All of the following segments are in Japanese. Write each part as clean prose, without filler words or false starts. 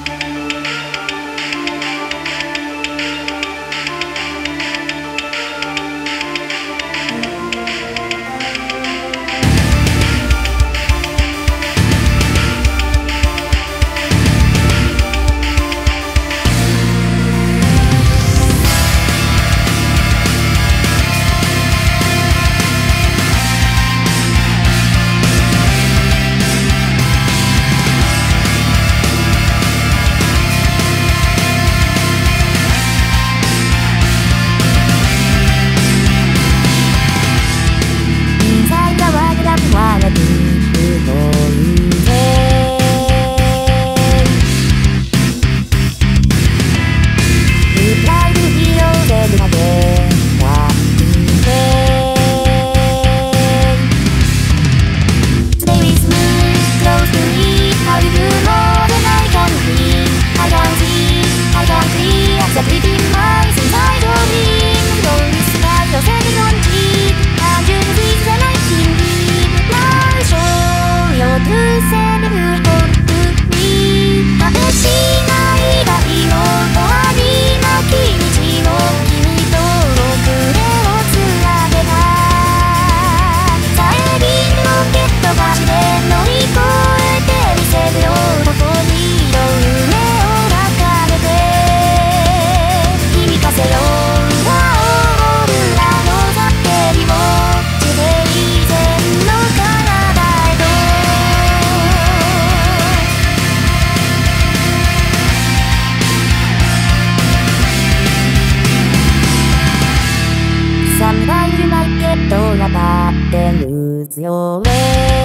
が立ってるよね。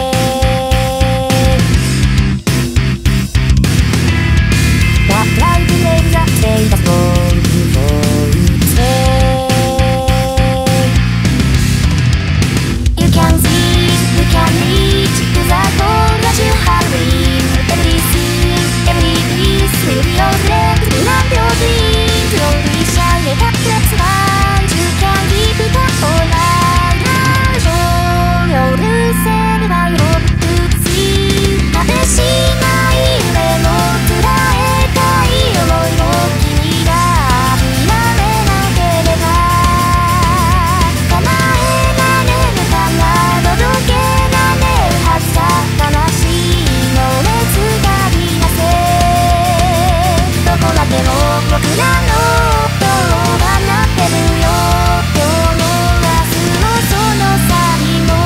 ライブメイヤーしていたそうYou can see, you can reach to the goal that you have dreamed. Everything, every piece will be your friend. Do not your dreams, don't be shy, let up, let's ride. You can keep it up all night. Now show yourself by hope to see. 果てしない夢も捉えたい想いも君が諦めなければ叶えられるかな届けられるはずだ魂の熱がりなせどこまでも僕らの音が鳴ってるよ今日も明日もその先も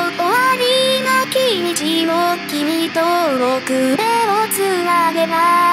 君と僕でをつなげば